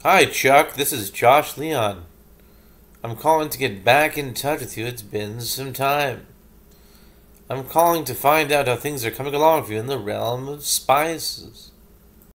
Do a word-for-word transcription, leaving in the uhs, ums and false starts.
Hi, Chuck. This is Josh Leon. I'm calling to get back in touch with you. It's been some time. I'm calling to find out how things are coming along for you in the realm of spices.